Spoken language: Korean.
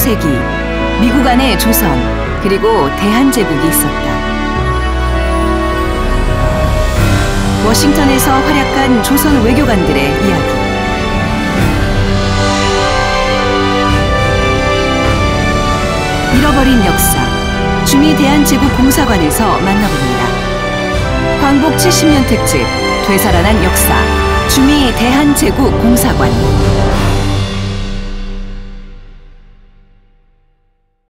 19세기 미국 안에 조선 그리고 대한제국이 있었다. 워싱턴에서 활약한 조선 외교관들의 이야기. 잃어버린 역사, 주미 대한제국공사관에서 만나봅니다. 광복 70년 특집, 되살아난 역사, 주미 대한제국공사관.